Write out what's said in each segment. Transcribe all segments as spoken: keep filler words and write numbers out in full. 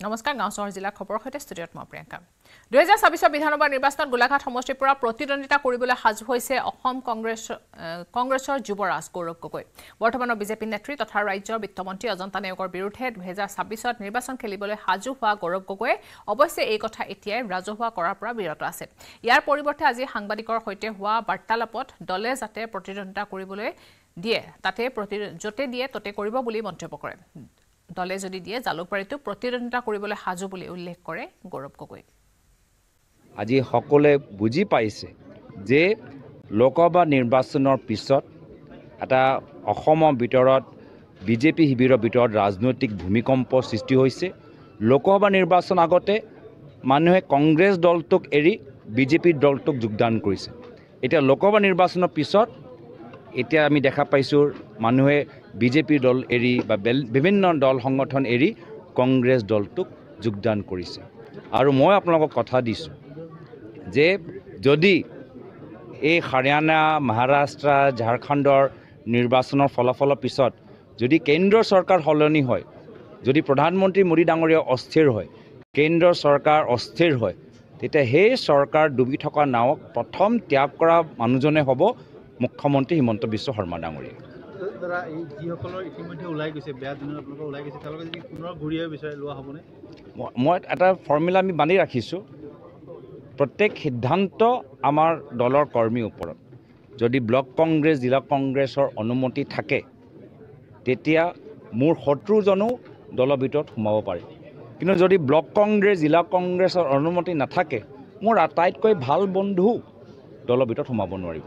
নমস্কাৰ গাঁও চহৰ জিলা খবৰ সৈতে ষ্টুডিঅ'ত মই প্ৰিয়ংকা দুই হাজাৰ ছাব্বিছ বিধানসভা নিৰ্বাচনত গোলাঘাট সমষ্টিৰ পৰা প্ৰতিদ্বন্দ্বিতা কৰিবলৈ সাজু হৈছে অসম কংগ্ৰেছ কংগ্ৰেছৰ যুৱৰাজ গৌৰৱ গগৈ বৰ্তমানৰ বিজেপি নেত্ৰী তথা ৰাজ্যৰ বিত্তমন্ত্ৰী অজন্তা নেওগৰ বিৰুদ্ধে দুই হাজাৰ ছাব্বিছত নিৰ্বাচন খেলিবলৈ সাজু হোৱা গৌৰৱ গগৈয়ে অৱশ্যে এই কথা এতিয়াই ৰাজহুৱা কৰাৰ পৰা বিৰত আছে ইয়াৰ পৰিৱৰ্তে আজি সাংবাদিকৰ সৈতে হোৱা বাৰ্তালাপত দলে যাতে প্ৰতিদ্বন্দ্বিতা কৰিবলৈ দিয়ে তাতে যতে দিয়ে ততে কৰিব বুলি মন্তব্য কৰে দলে যদি দিয়ে জালুকবাৰীটো প্ৰতিদ্বন্দ্বিতা কৰিবলৈ সাজু বুলি উল্লেখ কৰে গৌৰৱ গগৈ আজি সকলোৱে বুজি পাইছে যে লোকসভা নিৰ্বাচনৰ পিছত এটা অসমৰ ভিতৰত বিজেপি শিবিৰৰ ভিতৰত ৰাজনৈতিক ভূমিকম্প সৃষ্টি হৈছে লোকসভা নিৰ্বাচন আগতে মানুহে কংগ্ৰেছ দলটোক এৰি বিজেপি দলটোক যোগদান কৰিছে এতিয়া লোকসভা নিৰ্বাচনৰ পিছত এতিয়া আমি দেখা পাইছোঁ মানুহে বিজেপি দল এৰি বা বিভিন্ন দল সংগঠন এৰি কংগ্ৰেছ দলটোক যোগদান কৰিছে আৰু মই আপোনালোকক কথা দিছোঁ যে যদি এই হাৰিয়ানা মহাৰাষ্ট্ৰ ঝাৰখণ্ডৰ নিৰ্বাচনৰ ফলাফলৰ পিছত যদি কেন্দ্ৰীয় চৰকাৰ সলনি হয় যদি প্ৰধানমন্ত্ৰী মোদী ডাঙৰীয়া অস্থিৰ হয় কেন্দ্ৰীয় চৰকাৰ অস্থিৰ হয় তেতিয়া সেই চৰকাৰ ডুবি থকা নাৱক প্ৰথম ত্যাগ কৰা মানুহজনে হ'ব মুখ্যমন্ত্ৰী হিমন্ত বিশ্ব শৰ্মা ডাঙৰীয়া দাদা এই যিসকলৰ ইতিমধ্যে ওলাই গৈছে বেয়া দিনত আপোনালোকৰ ওলাই গৈছে তেওঁলোকে যদি পুনৰ ঘূৰিয়াই বিচাৰি লোৱা হ'বনে মই এটা ফৰ্মুলা আমি বান্ধি ৰাখিছোঁ প্ৰত্যেক সিদ্ধান্ত আমাৰ দলৰ কৰ্মীৰ ওপৰত যদি ব্লক কংগ্ৰেছ জিলা কংগ্ৰেছৰ অনুমতি থাকে তেতিয়া মোৰ শত্ৰুজনো দলৰ ভিতৰত সোমাব পাৰে কিন্তু যদি ব্লক কংগ্ৰেছ জিলা কংগ্ৰেছৰ অনুমতি নাথাকে মোৰ আটাইতকৈ ভাল বন্ধু দলৰ ভিতৰত সোমাব নোৱাৰিব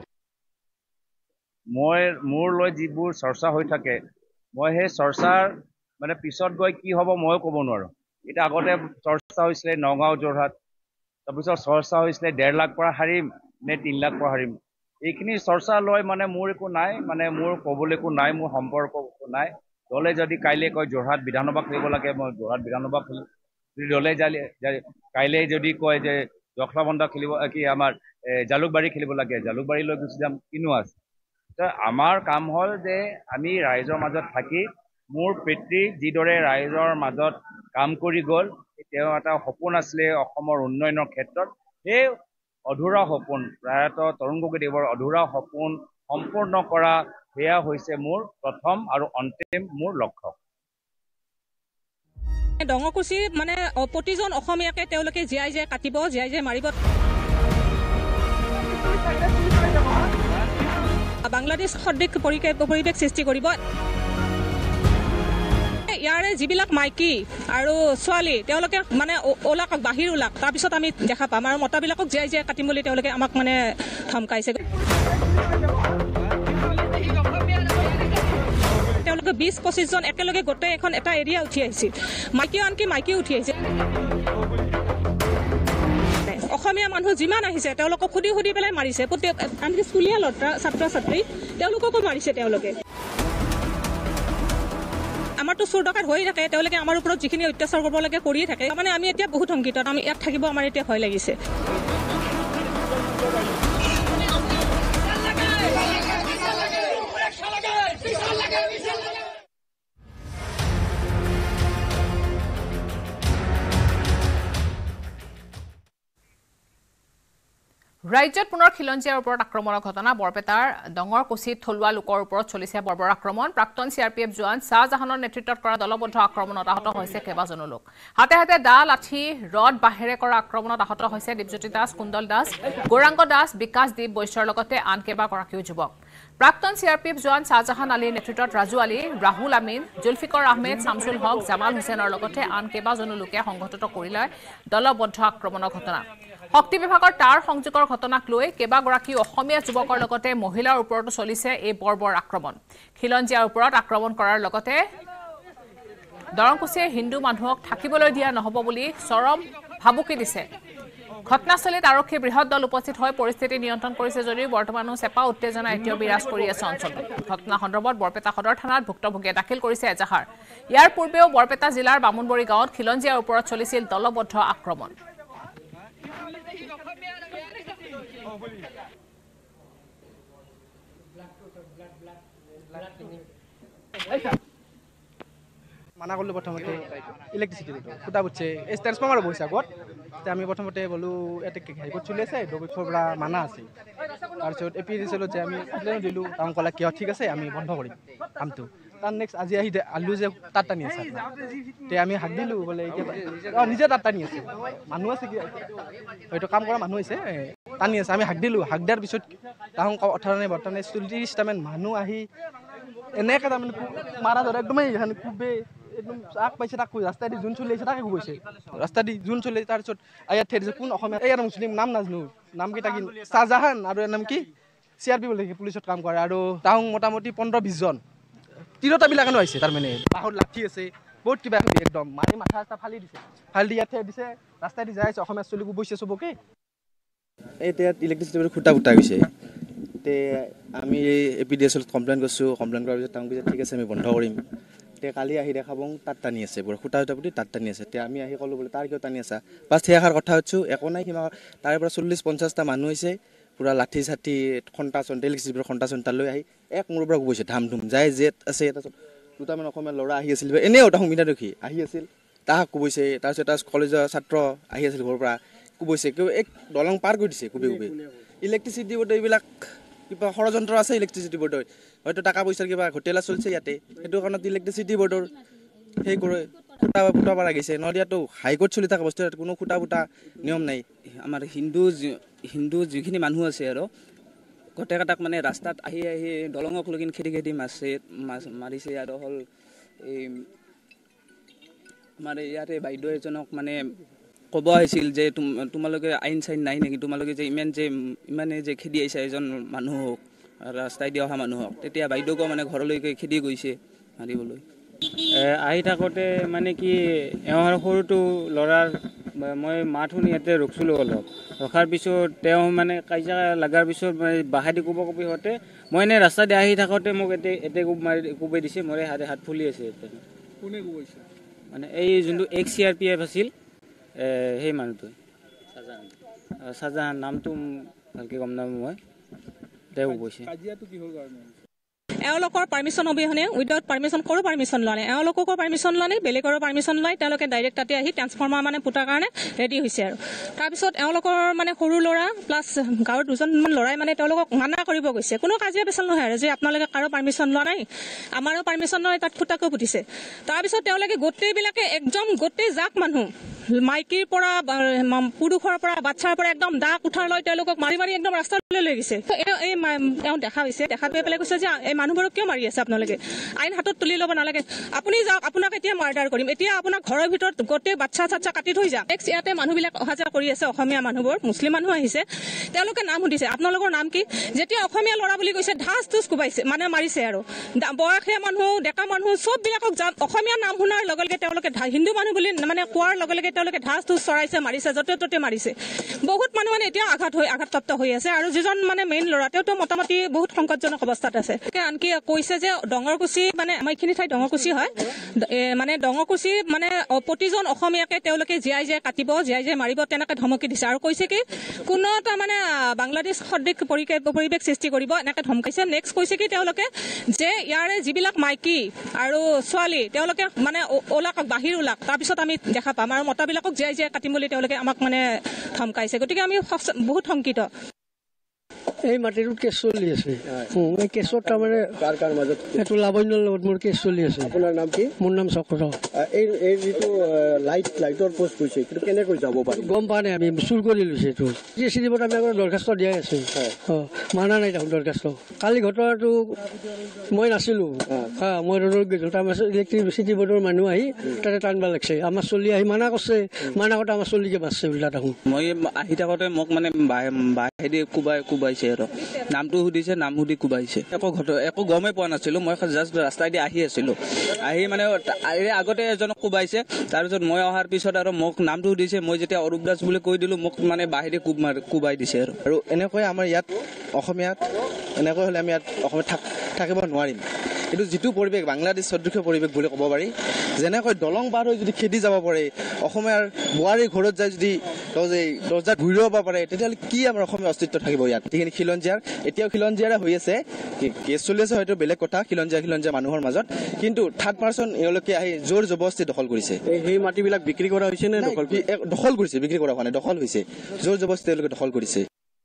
মই মোৰ লৈ যিবোৰ চৰ্চা হৈ থাকে মই সেই চৰ্চাৰ মানে পিছত গৈ কি হ'ব ময়ো ক'ব নোৱাৰোঁ এতিয়া আগতে চৰ্চা হৈছিলে নগাঁও যোৰহাট তাৰপিছত চৰ্চা হৈছিলে ডেৰ লাখ পৰা হাৰিম নে তিনি লাখ পৰা হাৰিম এইখিনি চৰ্চা লৈ মানে মোৰ একো নাই মানে মোৰ ক'বলৈ একো নাই মোৰ সম্পৰ্ক একো নাই দলে যদি কাইলৈ কয় যোৰহাট বিধানসভা খেলিব লাগে মই যোৰহাট বিধানসভা খেলিম যদি দলে কাইলৈ যদি কয় যে জখলাবন্ধা খেলিব কি আমাৰ জালুকবাৰী খেলিব লাগে জালুকবাৰীলৈ গুচি যাম কিনো আছে আমাৰ কাম হ'ল যে আমি ৰাইজৰ মাজত থাকি মোৰ পিতৃ যিদৰে ৰাইজৰ মাজত কাম কৰি গ'ল তেওঁ এটা সপোন আছিলে অসমৰ উন্নয়নৰ ক্ষেত্ৰত সেই অধুৰা সপোন প্ৰায়ত তৰুণ গগৈদেৱৰ অধুৰা সপোন সম্পূৰ্ণ কৰা সেয়া হৈছে মোৰ প্ৰথম আৰু অন্তিম মোৰ লক্ষ্য ডঙকুচি মানে প্ৰতিজন অসমীয়াকে তেওঁলোকে জীয়াই জীয়াই কাটিব জীয়াই জীয়াই মাৰিব বাংলাদেশ সদৃশ পৰিৱেশ সৃষ্টি কৰিব ইয়াৰে যিবিলাক মাইকী আৰু ছোৱালী তেওঁলোকে মানে ওলাক বাহিৰ ওলাক তাৰপিছত আমি দেখা পাম আৰু মতাবিলাকক জীয়াই জীয়াই কাটিম বুলি তেওঁলোকে আমাক মানে ধমকাইছে তেওঁলোকে বিশ পঁচিছজন একেলগে গোটেই এখন এটা এৰিয়া উঠি আহিছিল মাইকী আনকি মাইকীও উঠি আহিছে অসমীয়া মানুহ যিমান আহিছে তেওঁলোকক সুধি সুধি পেলাই মাৰিছে আনকি স্কুলীয়া লতা ছাত্ৰ ছাত্ৰী তেওঁলোককো মাৰিছে তেওঁলোকে আমাৰতো চোৰ ডকাইত হৈ থাকে তেওঁলোকে আমাৰ ওপৰত যিখিনি অত্যাচাৰ কৰিব লাগে কৰিয়ে থাকে মানে আমি এতিয়া বহুত শংকিত আমি ইয়াত থাকিব আমাৰ এতিয়া ভয় লাগিছে ৰাজ্যত পুনৰ খিলঞ্জীয়াৰ ওপৰত আক্ৰমণৰ ঘটনা বৰপেটাৰ ডঙৰকুচিত থলুৱা লোকৰ ওপৰত চলিছে বৰ্বৰ আক্ৰমণ প্ৰাক্তন চি আৰ পি এফ জোৱান শ্বাহজাহানৰ নেতৃত্বত কৰা দলবদ্ধ আক্ৰমণত আহত হৈছে কেইবাজনো লোক হাতে হাতে দা লাঠি ৰড বাহেৰে কৰা আক্ৰমণত আহত হৈছে দীপজ্যোতি দাস কুণ্ডল দাস গৌৰাংগ দাস বিকাশ দীপ বৈশ্যৰ লগতে আন কেইবাগৰাকীও যুৱক প্ৰাক্তন চি আৰ পি এফ জোৱান শ্বাহজাহান আলীৰ নেতৃত্বত ৰাজু আলী ৰাহুল আমিন জুলফিকৰ আহমেদ শামছুল হক জামাল হুছেইনৰ লগতে আন কেইবাজনো লোকে সংঘটিত কৰিলে দলবদ্ধ আক্ৰমণৰ ঘটনা শক্তি বিভাগৰ তাৰ সংযোগৰ ঘটনাক লৈ কেইবাগৰাকী অসমীয়া যুৱকৰ লগতে মহিলাৰ ওপৰতো চলিছে এই বৰ্বৰ আক্ৰমণ খিলঞ্জীয়াৰ ওপৰত আক্ৰমণ কৰাৰ লগতে দৰংকুচিয়ে হিন্দু মানুহক থাকিবলৈ দিয়া নহ'ব বুলি চৰম ভাবুকি দিছে ঘটনাস্থলীত আৰক্ষীৰ বৃহৎ দল উপস্থিত হৈ পৰিস্থিতি নিয়ন্ত্ৰণ কৰিছে যদিও বৰ্তমানো চেপা উত্তেজনা এতিয়াও বিৰাজ কৰি আছে অঞ্চলটোত ঘটনা সন্দৰ্ভত বৰপেটা সদৰ থানাত ভুক্তভোগীয়ে দাখিল কৰিছে এজাহাৰ ইয়াৰ পূৰ্বেও বৰপেটা জিলাৰ বামুণবৰী গাঁৱত খিলঞ্জীয়াৰ ওপৰত চলিছিল দলবদ্ধ আক্ৰমণ মানা কৰিলোঁ প্ৰথমতে ইলেক্ট্ৰিচিটি খুটা পুতিছে এই ট্ৰেন্সফৰ্মাৰ বহিছে আগত তেতিয়া আমি প্ৰথমতে বোলো ইয়াতে হাইকোৰ্ট চলি আছে দুবছৰৰ পৰা মানা আছে তাৰপিছত এ পি দিছিলোঁ যে আমি কমপ্লেইন দিলোঁ তাক ক'লে কিয় ঠিক আছে আমি বন্ধ কৰিম কামটো তাৰ নেক্সট আজি আহি আলু যে তাত টানি আছে তে আমি হাক দিলোঁ বোলে এতিয়া অঁ নিজে তাত টানি আছে মানুহ আছে কি হয়তো কাম কৰা মানুহ আছে টানি আছে আমি হাক দিলোঁ হাক দিয়াৰ পিছত তাহোঁ অঠাৰণে বৰ্তমানে চল্লিছটামান মানুহ আহি এনেকৈ তাৰমানে মাৰা ধৰা একদমেই কোবে একদম আগ পাইছে তাক ৰাস্তা দি যোন চলি আহিছে তাকে কোবাইছে ৰাস্তা দি যোন চলি আহিছে তাৰপিছত ইয়াত থৈ দিছে কোন অসমীয়া এই আৰু মুছলিম নাম নাজানো নামকেইটা কি শ্বাহজাহান আৰু এর নাম কি চি আৰ পি বুলি পুলিচত কাম কৰে আৰু তাহোঁ মোটামুটি পোন্ধৰ বিছজন তিৰোতাবিলাকেনো আহিছে তাৰমানে বাঁহত লাঠি আছে বহুত কিবা একদম মাৰি মাথা চাথা ফালি দিছে ফালি দি ইয়াত থৈ দিছে ৰাস্তা দি যাই আছে অসমীয়া চলি কোবাইছে চবকে এতিয়া ইলেক্ট্ৰিচিটি খুটা ফুটা গৈছে তে আমি এ পি ডি এছত কমপ্লেইন কৰিছোঁ কমপ্লেইন কৰাৰ পিছত তাক কৈছে ঠিক আছে আমি বন্ধ কৰিম তে কালি আহি দেখা পাওঁ তাত টানি আছে পুৰা খুটা খুটা পুতি তাত টানি আছে তে আমি আহি ক'লোঁ বোলে তাৰ কিয় টানি আছা বাছ সেই এষাৰ কথা হৈছোঁ একো নাই কিমান তাৰে পৰা চল্লিছ পঞ্চাছটা মানুহ হৈছে পুৰা লাঠি চাঠি খন্তা চন্তা ইলেক্ট্ৰিচিটিৰ খন্তা চন্তা লৈ আহি এক মূৰৰ পৰা কোবাইছে ধাম ধুম যাই জেট আছে তাৰপিছত দুটামান অসমীয়া ল'ৰা আহি আছিল এনেও এটা সুবিধা দেখি আহি আছিল তাহাক কোবাইছে তাৰপিছত তাৰ কলেজৰ ছাত্ৰ আহি আছিল ঘৰৰ পৰা কোবাইছে কিয় এক দলং পাৰ কৰি দিছে কোবে কোবে ইলেক্ট্ৰিচিটি বোৰ্ড এইবিলাক কিবা ষড়যন্ত্ৰ আছে ইলেক্ট্ৰিচিটি বোৰ্ডৰ হয়তো টকা পইচাৰ কিবা হোটেলা চলিছে ইয়াতে সেইটো কাৰণত ইলেক্ট্ৰিচিটি বোৰ্ডৰ সেই কৰে খুটা ফুটা পৰা লাগিছে নহ'লে ইয়াতো হাইকোৰ্ট চলি থকা বস্তু কোনো খুটা ফুটা নিয়ম নাই আমাৰ হিন্দু হিন্দু যিখিনি মানুহ আছে আৰু গোটেইকেইটাক মানে ৰাস্তাত আহি আহি দলঙক লগিন খেদি খেদি মাছে মাছ মাৰিছে আৰু হ'ল এই আমাৰ ইয়াতে বাইদেউ এজনক মানে ক'ব আহিছিল যে তোমালোকে আইন চাইন নাই নেকি তোমালোকে যে ইমান যে ইমানে যে খেদি আহিছে এজন মানুহক ৰাস্তাই দি অহা মানুহক তেতিয়া বাইদেউকো মানে ঘৰলৈকে খেদি গৈছে মাৰিবলৈ আহি থাকোঁতে মানে কি এওঁৰ সৰুটো ল'ৰাৰ মই মাত শুনি ইয়াতে ৰখিছিলোঁ অলপ ৰখাৰ পিছত তেওঁ মানে কাজিয়া লগাৰ পিছত বাহাদি কোব কবি হওঁতে মই এনে ৰাস্তা দি আহি থাকোঁতে মোক এতে এতে কোব মাৰি কোবাই দিছে মোৰ হাতে হাত ফুলি আছে কোনে কোবাইছে মানে এই যোনটো ex C R P F আছিল সেই মানুহটো শ্বাহজাহান নামটো ভালকৈ গম নাপাওঁ মই তেওঁ কৈছে কাজিয়াটো কিহৰ কাৰণে এওঁলোকৰ পাৰ্মিশ্যন অবিহনে উইদাউট পাৰ্মিশ্যন কৰোঁ পাৰ্মিশ্যন লোৱা নাই এওঁলোককো পাৰ্মিশ্যন লোৱা নাই বেলেগৰো পাৰ্মিশ্যন লয় তেওঁলোকে ডাইৰেক্ট তাতে আহি ট্ৰান্সফৰ্মাৰ মানে পুতাৰ কাৰণে ৰেডি হৈছে আৰু তাৰপিছত এওঁলোকৰ মানে সৰু ল'ৰা প্লাছ গাঁৱৰ দুজনমান ল'ৰাই মানে তেওঁলোকক মানা কৰিব গৈছে কোনো কাজিয়া পেচাল নহয় আৰু যে আপোনালোকে কাৰো পাৰ্মিশ্যন লোৱা নাই আমাৰো পাৰ্মিশ্যন লৈ তাত ফুটাকো পুতিছে তাৰপিছত তেওঁলোকে গোটেইবিলাকে একদম গোটেই জাক মানুহ মাইকীৰ পৰা পুৰুষৰ পৰা বাচ্ছাৰ পৰা একদম দাগ উঠাৰ লৈ তেওঁলোকক মাৰি মাৰি একদম ৰাস্তালৈ লৈ গৈছে এই তেওঁ দেখা হৈছে দেখা পাই পেলাই কৈছে যে এই মানুহবোৰক কিয় মাৰি আছে আপোনালোকে আইন হাতত তুলি ল'ব নালাগে আপুনি যাওক আপোনাক এতিয়া মাৰ্ডাৰ কৰিম এতিয়া আপোনাক ঘৰৰ ভিতৰত গোটেই বাচ্ছা চাচ্ছা কাটি থৈ যাওক নেক্সট ইয়াতে মানুহবিলাক অহা যোৱা কৰি আছে অসমীয়া মানুহবোৰ মুছলিম মানুহ আহিছে তেওঁলোকে নাম সুধিছে আপোনালোকৰ নাম কি যেতিয়া অসমীয়া ল'ৰা বুলি কৈছে ঢাচ টুচ কোবাইছে মানে মাৰিছে আৰু বয়সীয়া মানুহ ডেকা মানুহ চববিলাকক অসমীয়া নাম শুনাৰ লগে লগে তেওঁলোকে হিন্দু মানুহ বুলি মানে কোৱাৰ লগে লগে তেওঁলোকে ঢাচ টুচ চৰাইছে মাৰিছে য'তে ত'তে মাৰিছে বহুত মানুহ মানে এতিয়া আঘাত হৈ আঘাতপ্ৰাপ্ত হৈ আছে আৰু যিজন মানে মেইন ল'ৰা তেওঁতো মোটামুটি বহুত সংকটজনক অৱস্থাত আছে আনকি কৈছে যে ডঙৰকুচি মানে আমাৰ এইখিনি ঠাই ডঙৰকুচি হয় মানে ডঙৰকুচি মানে প্ৰতিজন অসমীয়াকে তেওঁলোকে জীয়াই জীয়াই কাটিব জীয়াই জীয়াই মাৰিব তেনেকৈ ধমকি দিছে আৰু কৈছে কি কোনো এটা মানে বাংলাদেশ সদৃশ পৰিৱেশ সৃষ্টি কৰিব এনেকৈ ধমকাইছে নেক্সট কৈছে কি তেওঁলোকে যে ইয়াৰে যিবিলাক মাইকী আৰু ছোৱালী তেওঁলোকে মানে ওলাক বাহিৰ ওলাক তাৰপিছত আমি দেখা পাম আৰু মতাবিলাকক জীয়াই জীয়াই কাটিম বুলি তেওঁলোকে আমাক মানে ধমকাইছে গতিকে আমি বহুত শংকিত এই মাটিটোত কেছ চলি আছে এই কেছত তাৰমানে এইটো লাৱণ্যৰ লগত মোৰ কেছ চলি আছে আপোনাৰ নাম কি মোৰ নাম চক্ৰ এই এই যিটো লাইট লাইটৰ পোষ্ট হৈছে কিন্তু কেনেকৈ যাব পাৰি গম পোৱা নাই আমি চুৰ কৰি লৈছে এইটো জি চি ডিবত আমি দৰখাস্ত দিয়াই আছে অঁ মানা নাই দেখোন দৰখাস্ত কালি ঘটনাটো মই নাছিলোঁ হা মই ৰ'দত গৈছোঁ তাৰপাছত ইলেক্ট্ৰিচিটি বৰ্ডৰ মানুহ আহি তাতে টানিব লাগিছে আমাৰ চলি আহি মানা কৰিছে মানা কৰোঁতে আমাৰ চলিকে বাচছে বোলা দেখোন মই আহি থাকোঁতে মোক মানে বাহেদি কোবাই কোবাইছে আৰু নামটো সুধিছে নাম সুধি কোবাইছে একো ঘট একো গমেই পোৱা নাছিলোঁ মই জাষ্ট ৰাস্তাইদি আহি আছিলোঁ আহি মানে আগতে এজনক কোবাইছে তাৰপিছত মই অহাৰ পিছত আৰু মোক নামটো সুধিছে মই যেতিয়া অৰূপ দাস বুলি কৈ দিলোঁ মোক মানে বাহিৰে কোব মাৰ কোবাই দিছে আৰু আৰু এনেকৈ আমাৰ ইয়াত অসমীয়াত এনেকৈ হ'লে আমি ইয়াত অসমত থাক থাকিব নোৱাৰিম এইটো যিটো পৰিৱেশ বাংলাদেশ সদৃশ পৰিৱেশ বুলি ক'ব পাৰি যেনেকৈ দলং পাৰ হৈ যদি খেদি যাব পাৰে অসমীয়াৰ বোৱাৰীৰ ঘৰত যায় যদি দৰ্জাত ঘূৰি ল'ব পাৰে তেতিয়াহ'লে কি আমাৰ অসমীয়া অস্তিত্ব থাকিব ইয়াত সেইখিনি খিলঞ্জীয়াৰ এতিয়াও খিলঞ্জীয়াৰে হৈ আছে কেছ চলি আছে হয়তো বেলেগ কথা খিলঞ্জীয়া খিলঞ্জীয়া মানুহৰ মাজত কিন্তু থাৰ্ড পাৰ্চন এওঁলোকে আহি জোৰ জবৰদস্তি দখল কৰিছে সেই মাটিবিলাক বিক্ৰী কৰা হৈছে নে দখল দখল কৰিছে বিক্ৰী কৰা হোৱা নাই দখল হৈছে জোৰ জবৰদস্তি তেওঁলোকে দখল কৰিছে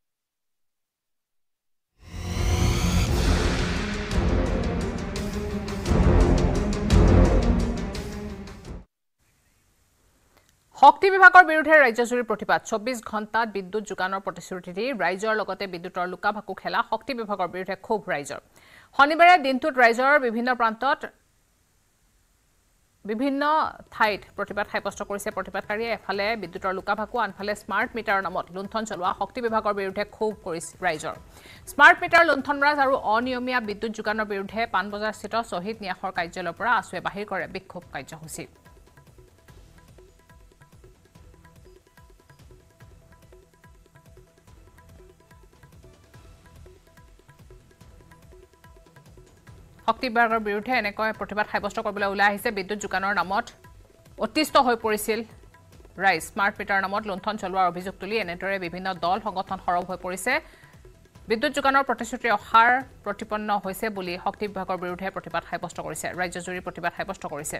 শক্তি বিভাগৰ বিৰুদ্ধে ৰাজ্যজুৰি প্ৰতিবাদ চৌব্বিছ ঘণ্টাত বিদ্যুৎ যোগানৰ প্ৰতিশ্ৰুতি দি ৰাইজৰ লগতে বিদ্যুতৰ লুকা-ভাকু খেলা শক্তি বিভাগৰ বিৰুদ্ধে ক্ষোভ ৰাইজৰ শনিবাৰে দিনটোত ৰাইজৰ বিভিন্ন প্ৰান্তত বিভিন্ন ঠাইত প্ৰতিবাদ সাব্যস্ত কৰিছে প্ৰতিবাদকাৰীয়ে এফালে বিদ্যুতৰ লুকা-ভাকু আনফালে স্মাৰ্ট মিটাৰৰ নামত লুণ্ঠন চলোৱা শক্তি বিভাগৰ বিৰুদ্ধে ক্ষোভ কৰিছে ৰাইজৰ স্মাৰ্ট মিটাৰ লুণ্ঠনৰাজ আৰু অনিয়মীয়া বিদ্যুৎ যোগানৰ বিৰুদ্ধে পাণবজাৰস্থিত শ্বহীদ ন্যাসৰ কাৰ্যালয়ৰ পৰা আছুৱে বাহিৰ কৰে বিক্ষোভ কাৰ্যসূচী শক্তি বিভাগৰ বিৰুদ্ধে এনেকৈ প্ৰতিবাদ সাব্যস্ত কৰিবলৈ ওলাই আহিছে বিদ্যুৎ যোগানৰ নামত অতিষ্ঠ হৈ পৰিছিল ৰাইজ স্মাৰ্ট মিটাৰৰ নামত লুণ্ঠন চলোৱাৰ অভিযোগ তুলি এনেদৰে বিভিন্ন দল সংগঠন সৰব হৈ পৰিছে বিদ্যুৎ যোগানৰ প্ৰতিশ্ৰুতি অসাৰ প্ৰতিপন্ন হৈছে বুলি শক্তি বিভাগৰ বিৰুদ্ধে প্ৰতিবাদ সাব্যস্ত কৰিছে ৰাজ্যজুৰি প্ৰতিবাদ সাব্যস্ত কৰিছে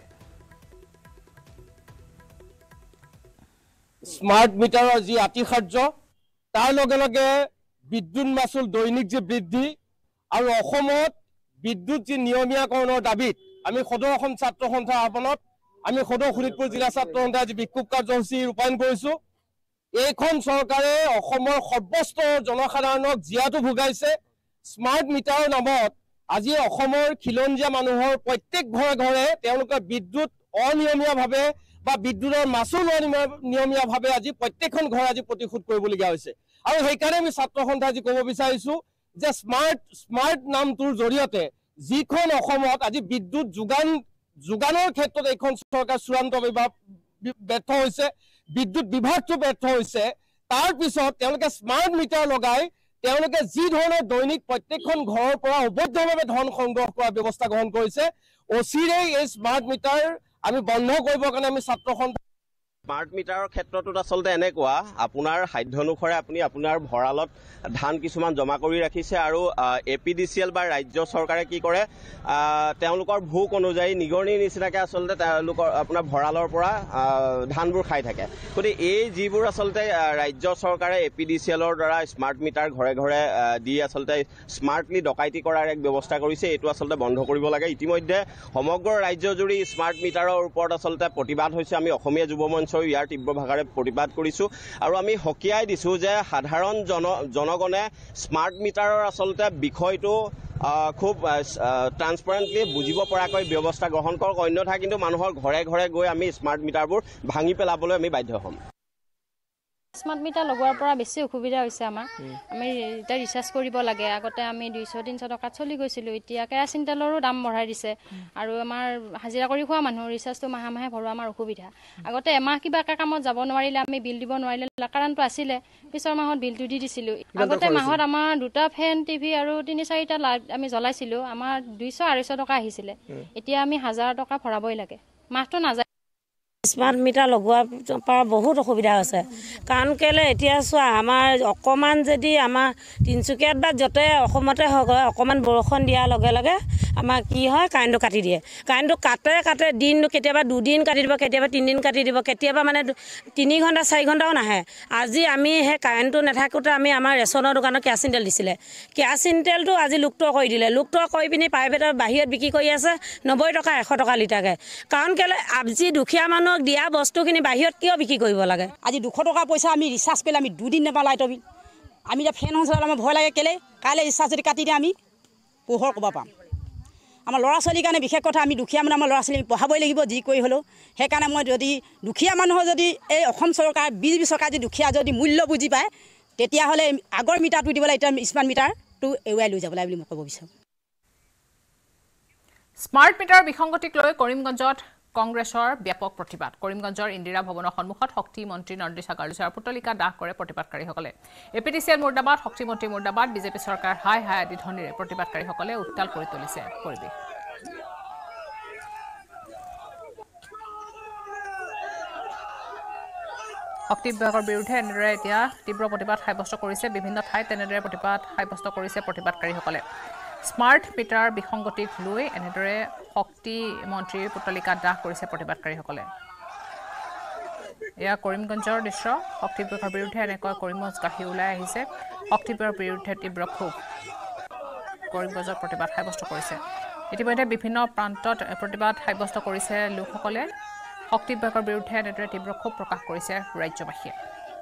স্মাৰ্ট মিটাৰৰ যি আতিশাৰ্য তাৰ লগে লগে বিদ্যুৎ মাচুল দৈনিক যি বৃদ্ধি আৰু অসমত বিদ্যুৎ যি নিয়মীয়াকৰণৰ দাবীত আমি সদৌ অসম ছাত্ৰ সন্থাৰ আহ্বানত আমি সদৌ শোণিতপুৰ জিলা ছাত্ৰ সন্থাই আজি বিক্ষোভ কাৰ্যসূচী ৰূপায়ণ কৰিছো এইখন চৰকাৰে অসমৰ সৰ্বস্ত জনসাধাৰণক জিয়াটো ভোগাইছে স্মাৰ্ট মিটাৰৰ নামত আজি অসমৰ খিলঞ্জীয়া মানুহৰ প্ৰত্যেক ঘৰে ঘৰে তেওঁলোকে বিদ্যুৎ অনিয়মীয়াভাৱে বা বিদ্যুৎৰ মাচুল অনিয়মীয়াভাৱে আজি প্ৰত্যেকখন ঘৰ আজি প্ৰতিশোধ কৰিবলগীয়া হৈছে আৰু সেইকাৰণে আমি ছাত্ৰ সন্থাই আজি ক'ব বিচাৰিছো যে স্মাৰ্ট স্মাৰ্ট নামটোৰ জৰিয়তে যিখন অসমত আজি বিদ্যুৎ যোগান যোগানৰ ক্ষেত্ৰত এইখন চৰকাৰ চূড়ান্তভাৱে ব্যৰ্থ হৈছে বিদ্যুৎ বিভাগটো ব্যৰ্থ হৈছে তাৰ পিছত তেওঁলোকে স্মাৰ্ট মিটাৰ লগাই তেওঁলোকে যি ধৰণৰ দৈনিক প্ৰত্যেকখন ঘৰৰ পৰা অবৈধভাৱে ধন সংগ্ৰহ কৰাৰ ব্যৱস্থা গ্ৰহণ কৰিছে অচিৰেই এই স্মাৰ্ট মিটাৰ আমি বন্ধ কৰিবৰ কাৰণে আমি ছাত্ৰ সন্থা স্মাৰ্ট মিটাৰৰ ক্ষেত্ৰটোত আচলতে এনেকুৱা আপোনাৰ সাধ্য অনুসাৰে আপুনি আপোনাৰ ভঁৰালত ধান কিছুমান জমা কৰি ৰাখিছে আৰু A P D C L বা ৰাজ্য চৰকাৰে কি কৰে তেওঁলোকৰ ভোক অনুযায়ী নিগনিৰ নিচিনাকৈ আচলতে তেওঁলোকৰ আপোনাৰ ভঁৰালৰ পৰা ধানবোৰ খাই থাকে গতিকে এই যিবোৰ আচলতে ৰাজ্য চৰকাৰে এ পি ডি চি এলৰ দ্বাৰা স্মাৰ্ট মিটাৰ ঘৰে ঘৰে দি আচলতে স্মাৰ্টলি ডকাইতি কৰাৰ এক ব্যৱস্থা কৰিছে এইটো আচলতে বন্ধ কৰিব লাগে ইতিমধ্যে সমগ্ৰ ৰাজ্যজুৰি স্মাৰ্ট মিটাৰৰ ওপৰত আচলতে প্ৰতিবাদ হৈছে আমি অসমীয়া যুৱ মঞ্চ ইয়াৰ তীব্ৰ ভাষাৰে প্ৰতিবাদ কৰিছো আৰু আমি সকীয়াই দিছো যে সাধাৰণ জন জনগণে স্মাৰ্ট মিটাৰৰ আচলতে বিষয়টো খুব ট্ৰান্সপাৰেণ্টলি বুজিব পৰাকৈ ব্যৱস্থা গ্ৰহণ কৰক অন্যথা কিন্তু মানুহৰ ঘৰে ঘৰে গৈ আমি স্মাৰ্ট মিটাৰবোৰ ভাঙি পেলাবলৈ আমি বাধ্য হ'ম স্মাৰ্ট মিটাৰ লগোৱাৰ পৰা বেছি অসুবিধা হৈছে আমাৰ আমি এতিয়া ৰিচাৰ্জ কৰিব লাগে আগতে আমি দুইশ তিনিশ টকাত চলি গৈছিলোঁ এতিয়া কেৰাচিন তেলৰো দাম বঢ়াই দিছে আৰু আমাৰ হাজিৰা কৰি খোৱা মানুহ ৰিচাৰ্জটো মাহে মাহে ভৰোৱা আমাৰ অসুবিধা আগতে এমাহ কিবা এটা কামত যাব নোৱাৰিলে আমি বিল দিব নোৱাৰিলে কাৰেণ্টটো আছিলে পিছৰ মাহত বিলটো দি দিছিলোঁ আগতে মাহত আমাৰ দুটা ফেন টিভি আৰু তিনি চাৰিটা লাইট আমি জ্বলাইছিলোঁ আমাৰ দুইশ আঢ়ৈশ টকা আহিছিলে এতিয়া আমি হাজাৰ টকা ভৰাবই লাগে মাহটো নাযায় স্মাৰ্ট মিটাৰ লগোৱাৰ পৰা বহুত অসুবিধা হৈছে কাৰণ কেলৈ এতিয়া চোৱা আমাৰ অকণমান যদি আমাৰ তিনিচুকীয়াত বা য'তে অসমতে হওক হয় অকণমান বৰষুণ দিয়াৰ লগে লগে আমাৰ কি হয় কাৰেণ্টটো কাটি দিয়ে কাৰেণ্টটো কাটে কাটে দিন কেতিয়াবা দুদিন কাটি দিব কেতিয়াবা তিনিদিন কাটি দিব কেতিয়াবা মানে তিনি ঘণ্টা চাৰি ঘণ্টাও নাহে আজি আমি সেই কাৰেণ্টটো নাথাকোঁতে আমি আমাৰ ৰেচনৰ দোকানত কেৰাচিন তেল দিছিলে কেৰাচিন তেলটো আজি লুপ্ত কৰি দিলে লুপ্ত কৰি পিনি প্ৰাইভেটৰ বাহিৰত বিক্ৰী কৰি আছে নব্বৈ টকা এশ টকা লিটাৰকৈ কাৰণ কেলৈ আজি দুখীয়া মানুহ দিয়া বস্তুখিনি বাহিৰত কিয় বিক্ৰী কৰিব লাগে আজি দুশ টকা পইচা আমি ৰিচাৰ্জ কৰিলে আমি দুদিন নাপাওঁ লাইটৰ বিল আমি এতিয়া ফেন চলালে আমাৰ ভয় লাগে কেলৈ কাইলৈ ৰিচাৰ্জ যদি কাটি দিয়ে আমি পোহৰ ক'ব পাম আমাৰ ল'ৰা ছোৱালীৰ কাৰণে বিশেষ কথা আমি দুখীয়া মানুহ আমাৰ ল'ৰা ছোৱালী পঢ়াবই লাগিব যি কৰি হ'লেও সেইকাৰণে মই যদি দুখীয়া মানুহৰ যদি এই অসম চৰকাৰ বিজেপি চৰকাৰ যদি দুখীয়া যদি মূল্য বুজি পায় তেতিয়াহ'লে আগৰ মিটাৰটো দিবলৈ এতিয়া স্মাৰ্ট মিটাৰটো এৰুৱাই লৈ যাব লাগে বুলি মই ক'ব বিচাৰোঁ স্মাৰ্ট মিটাৰ বিসংগতিক লৈ কৰিমগঞ্জত কংগ্ৰেছৰ ব্যাপক প্ৰতিবাদ কৰিমগঞ্জৰ ইন্দিৰা ভৱনৰ সন্মুখত শক্তি মন্ত্ৰী নন্দিছা গাৰ্লছাৰ পুতলিকা দাহ কৰে প্ৰতিবাদকাৰীসকলে A P D C L মুৰ্দাবাদ শক্তি মন্ত্ৰী মুৰ্দাবাদ বিজেপি চৰকাৰ হাই হাই আদি ধ্বনিৰে প্ৰতিবাদকাৰীসকলে উত্তাল কৰি তুলিছে পৰিৱেশ শক্তি বিভাগৰ বিৰুদ্ধে এনেদৰে এতিয়া তীব্ৰ প্ৰতিবাদ সাব্যস্ত কৰিছে বিভিন্ন ঠাইত তেনেদৰে প্ৰতিবাদ সাব্যস্ত কৰিছে প্ৰতিবাদকাৰীসকলে স্মাৰ্ট মিটাৰ বিসংগতিক লৈ এনেদৰে শক্তি মন্ত্ৰীৰ পুতলিকা দাহ কৰিছে প্ৰতিবাদকাৰীসকলে এয়া কৰিমগঞ্জৰ দৃশ্য শক্তি বিভাগৰ বিৰুদ্ধে এনেকৈ কৰিমগঞ্জ গাহি ওলাই আহিছে শক্তি বিভাগৰ বিৰুদ্ধে তীব্ৰ ক্ষোভ কৰিমগঞ্জৰ প্ৰতিবাদ সাব্যস্ত কৰিছে ইতিমধ্যে বিভিন্ন প্ৰান্তত প্ৰতিবাদ সাব্যস্ত কৰিছে লোকসকলে শক্তি বিভাগৰ বিৰুদ্ধে এনেদৰে তীব্ৰ ক্ষোভ প্ৰকাশ কৰিছে ৰাজ্যবাসীয়ে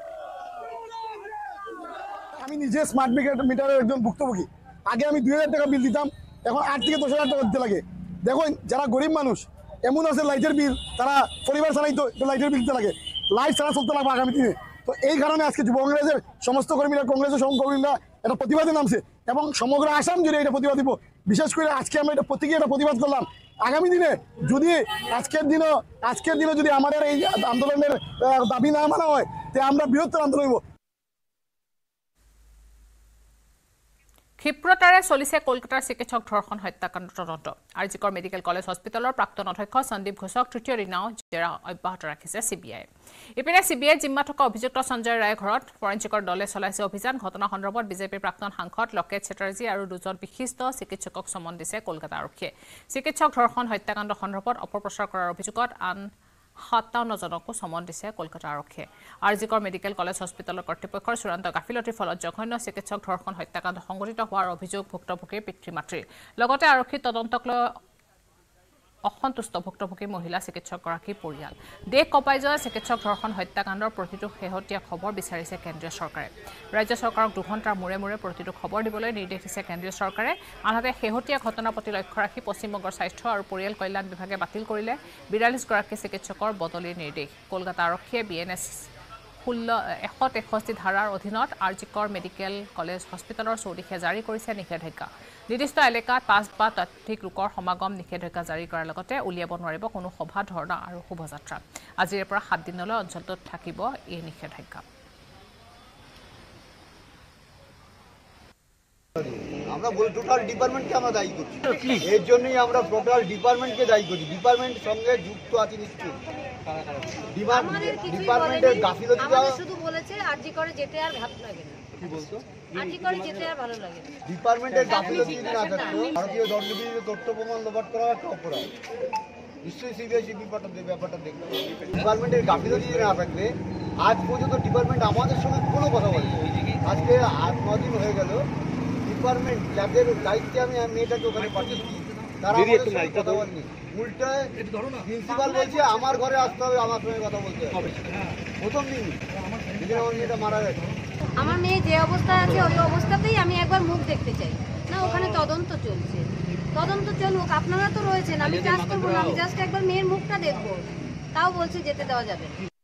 আমি নিজে স্মার্ট মিটারের একজন ভুক্তভোগী আগে আমি দুই হাজার টাকা বিল দিতাম এখন আট থেকে দশ হাজার টাকা দিতে লাগে দেখুন যারা গরিব মানুষ এমন আছে লাইটের বিল তারা পরিবার চালাইতো লাইটের বিল দিতে লাগে লাইট ছাড়া চলতে লাগবে আগামী দিনে তো এই কারণে আজকে যুব কংগ্রেসের সমস্ত কর্মীরা কংগ্রেসের সহকর্মীরা এটা প্রতিবাদে নামছে এবং সমগ্র আসাম জুড়ে এটা প্রতিবাদ দিব বিশেষ করে আজকে আমরা এটা প্রতীকী এটা প্রতিবাদ করলাম আগামী দিনে যদি আজকের দিনও আজকের দিনে যদি আমাদের এই আন্দোলনের দাবি না মানা হয় তে আমরা বৃহত্তর আন্দোলন হইব ক্ষিপ্ৰতাৰে চলিছে কলকাতাৰ চিকিৎসক ধৰ্ষণ হত্যাকাণ্ড তদন্ত আৰজিকৰ মেডিকেল কলেজ হস্পিটেলৰ প্ৰাক্তন অধ্যক্ষ সন্দীপ ঘোষক তৃতীয় দিনাও জেৰা অব্যাহত ৰাখিছে চিবিআই ইপিনে চিবিআই জিম্মা থকা অভিযুক্ত সঞ্জয় ৰায় ঘৰত ফৰেঞ্চিকৰ দলে চলাইছে অভিযান ঘটনা সন্দৰ্ভত বিজেপিৰ প্ৰাক্তন সাংসদ লকেট চেটাৰ্জী আৰু দুজন বিশিষ্ট চিকিৎসকক সমন দিছে কলকাতা আৰক্ষীয়ে চিকিৎসক ধৰ্ষণ হত্যাকাণ্ড সন্দৰ্ভত অপপ্ৰচাৰ কৰাৰ অভিযোগত আন সাতাৱন্ন জনকো সমন দিছে কলকাতা আৰক্ষীয়ে আৰজিকৰ মেডিকেল কলেজ হস্পিটেলৰ কৰ্তৃপক্ষৰ চূড়ান্ত গাফিলতিৰ ফলত জঘন্য চিকিৎসক ধৰ্ষণ হত্যাকাণ্ড সংঘটিত হোৱাৰ অভিযোগ ভুক্তভোগীৰ পিতৃ মাতৃৰ লগতে আৰক্ষী তদন্তক লৈ অসন্তুষ্ট ভুক্তভোগী মহিলা চিকিৎসকগৰাকীৰ পৰিয়াল দেশ কঁপাই যোৱা চিকিৎসক ধৰ্ষণ হত্যাকাণ্ডৰ প্ৰতিটো শেহতীয়া খবৰ বিচাৰিছে কেন্দ্ৰীয় চৰকাৰে ৰাজ্য চৰকাৰক দুঘণ্টাৰ মূৰে মূৰে প্ৰতিটো খবৰ দিবলৈ নিৰ্দেশ দিছে কেন্দ্ৰীয় চৰকাৰে আনহাতে শেহতীয়া ঘটনাৰ প্ৰতি লক্ষ্য ৰাখি পশ্চিমবংগৰ স্বাস্থ্য আৰু পৰিয়াল কল্যাণ বিভাগে বাতিল কৰিলে বিৰাল্লিছ গৰাকী চিকিৎসকৰ বদলিৰ নিৰ্দেশ কলকাতা আৰক্ষীয়ে বি এন এছ ষোল্ল এশ তেষষ্ঠি ধাৰাৰ অধীনত আৰজিকৰ মেডিকেল কলেজ হস্পিটেলৰ চৌদিশে জাৰি কৰিছে নিষেধাজ্ঞা নিৰ্দিষ্ট এলেকাত পাঁচ বা ততোধিক লোকৰ সমাগম নিষেধাজ্ঞা জাৰি কৰাৰ লগতে উলিয়াব নোৱাৰিব কোনো সভা ধৰ্ণা আৰু শোভাযাত্ৰা আজিৰে পৰা সাত দিনলৈ অঞ্চলটোত থাকিব এই নিষেধাজ্ঞা আমরা টোটাল ডিপার্টমেন্টকে আমরা দায়ী করছি এর জন্যই আমরা টোটাল ডিপার্টমেন্টকে দায়ী করছি ডিপার্টমেন্টের সঙ্গে যুক্ত আছে নিশ্চয়ই ডিপার্টমেন্টের গাফিলতিটা শুধু বলেছে আরজি করে যেতে আর ভালো লাগে না কি বলতো আরজি করে যেতে আর ভালো লাগে না ডিপার্টমেন্টের গাফিলতি না থাকতো ভারতীয় দণ্ডবিধিতে তথ্য প্রমাণ লোপাট করা একটা অপরাধ নিশ্চয়ই সিবিআইসি ব্যাপারটা ব্যাপারটা দেখবে ডিপার্টমেন্টের গাফিলতি না থাকবে আজ পর্যন্ত ডিপার্টমেন্ট আমাদের সঙ্গে কোনো কথা বলেনি আজকে আট ন দিন হয়ে গেল ডিপার্টমেন্ট যাদের দায়িত্বে আমি মেয়েটাকে ওখানে পাঠিয়েছি তারা কথা বলেনি উল্টায় প্রিন্সিপাল বলছে আমার ঘরে আসতে হবে আমার সঙ্গে কথা বলতে হবে প্রথম দিন যেদিন আমার মেয়েটা মারা গেছে আমার মেয়ে যে অবস্থায় আছে ওই অবস্থাতেই আমি একবার মুখ দেখতে চাই না ওখানে তদন্ত চলছে তদন্ত চলুক আপনারা তো রয়েছেন আমি চাষ করবো না আমি জাস্ট একবার মেয়ের মুখটা দেখবো তাও বলছে যেতে দেওয়া যাবে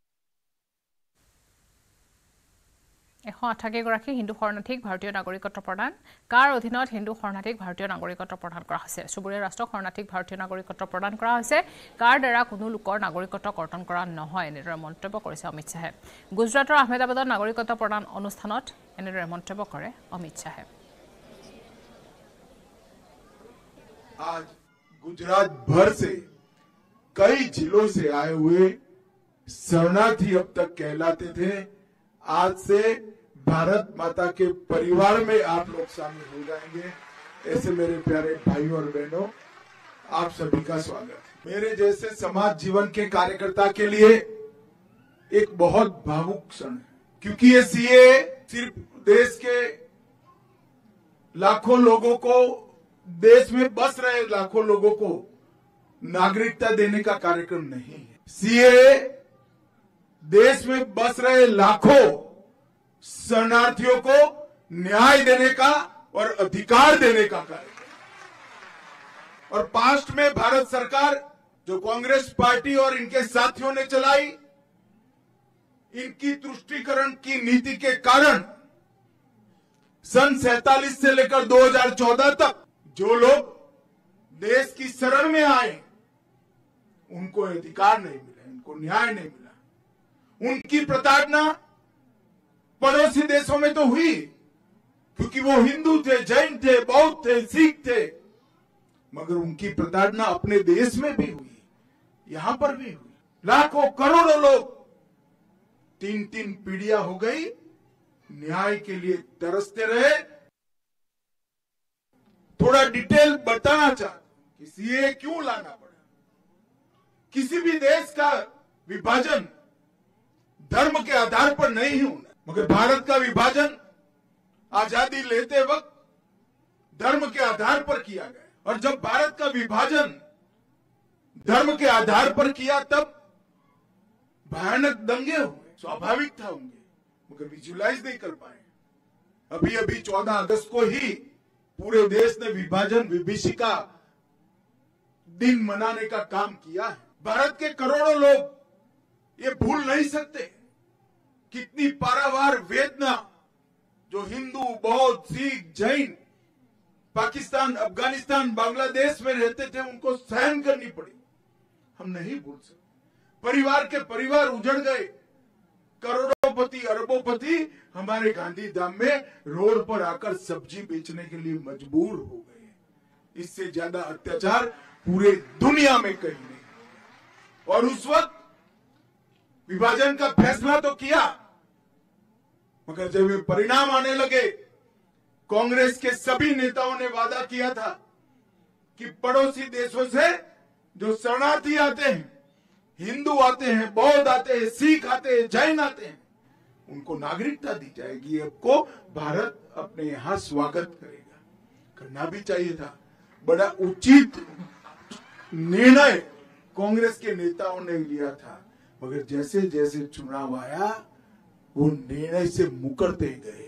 এশ আঠাশীগৰাকী হিন্দু শৰণাৰ্থীক ভাৰতীয় নাগৰিকত্ব প্ৰদান কাৰ অধীনত হিন্দু শৰণাৰ্থীক ভাৰতীয় নাগৰিকত্ব প্ৰদান কৰা হৈছে চুবুৰীয়া ৰাষ্ট্ৰক শৰণাৰ্থীক ভাৰতীয় নাগৰিকত্ব প্ৰদান কৰা হৈছে কাৰ দ্বাৰা কোনো লোকৰ নাগৰিকত্ব কৰ্তন কৰা নহয় এনেদৰে মন্তব্য কৰিছে অমিত শ্বাহে গুজৰাটৰ আহমেদাবাদত নাগৰিকত্ব প্ৰদান অনুষ্ঠানত এনেদৰে মন্তব্য কৰে অমিত শ্বাহে आज गुजरात भर से कई जिलों से आए हुए शरणार्थी अब तक कहलाते थे आज से भारत माता के परिवार में आप लोग शामिल हो जाएंगे ऐसे मेरे प्यारे भाइयों और बहनों आप सभी का स्वागत मेरे जैसे समाज जीवन के कार्यकर्ता के लिए एक बहुत भावुक क्षण है क्योंकि ये सीए सिर्फ देश के लाखों लोगों को देश में बस रहे लाखों लोगों को नागरिकता देने का कार्यक्रम नहीं है सीए देश में बस रहे लाखों शरणार्थियों को न्याय देने का और अधिकार देने का कार्यक्रम और पास्ट में भारत सरकार जो कांग्रेस पार्टी और इनके साथियों ने चलाई इनकी तुष्टीकरण की नीति के कारण सन सैतालीस से लेकर दो हज़ार चौदह तक जो लोग देश की शरण में आए उनको अधिकार नहीं मिला उनको न्याय नहीं मिला उनकी प्रताड़ना पड़ोसी देशों में तो हुई क्योंकि वो हिंदू थे जैन थे बौद्ध थे सिख थे मगर उनकी प्रताड़ना अपने देश में भी हुई यहां पर भी हुई लाखों करोड़ों लोग तीन तीन पीढ़ियां हो गई, न्याय के लिए तरसते रहे। थोड़ा डिटेल बताना चाहता कि सीए क्यों लाना पड़ा। किसी भी देश का विभाजन धर्म के आधार पर नहीं होना, मगर भारत का विभाजन आजादी लेते वक्त धर्म के आधार पर किया गया। और जब भारत का विभाजन धर्म के आधार पर किया तब भयानक दंगे हुए, स्वाभाविक था होंगे, मगर विजुलाइज नहीं कर पाए। अभी अभी चौदह अगस्त को ही पूरे देश ने विभाजन विभीषिका दिन मनाने का काम किया है। भारत के करोड़ों लोग ये भूल नहीं सकते कितनी पारावार वेदना जो हिंदू, बौद्ध, सिख, जैन पाकिस्तान, अफगानिस्तान, बांग्लादेश में रहते थे, उनको सहन करनी पड़ी। हम नहीं भूल सकते। परिवार के परिवार उजड़ गए, करोड़ोंपति, अरबोंपति हमारे गांधी धाम में रोड पर आकर सब्जी बेचने के लिए मजबूर हो गए। इससे ज्यादा अत्याचार पूरे दुनिया में कहीं नहीं। और उस वक्त विभाजन का फैसला तो किया, मगर जब ये परिणाम आने लगे, कांग्रेस के सभी नेताओं ने वादा किया था कि पड़ोसी देशों से जो शरणार्थी आते हैं, हिंदू आते हैं, बौद्ध आते हैं, सिख आते हैं, जैन आते हैं, उनको नागरिकता दी जाएगी। आपको भारत अपने यहां स्वागत करेगा। करना भी चाहिए था। बड़ा उचित निर्णय कांग्रेस के नेताओं ने लिया था, मगर जैसे जैसे चुनाव आया वो निर्णय से मुकरते गए।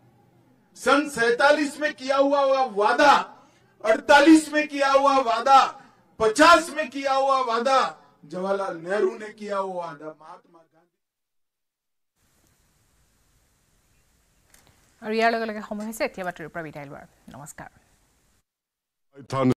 सन सैतालीस में किया हुआ वादा, अड़तालीस में किया हुआ वादा, पचास में किया हुआ वादा, जवाहरलाल नेहरू ने किया हुआ वादा, महात्मा আৰু ইয়াৰ লগে লগে সময় হৈছে এতিয়া বাতৰিৰ পৰা বিদায় লোৱাৰ। নমস্কাৰ।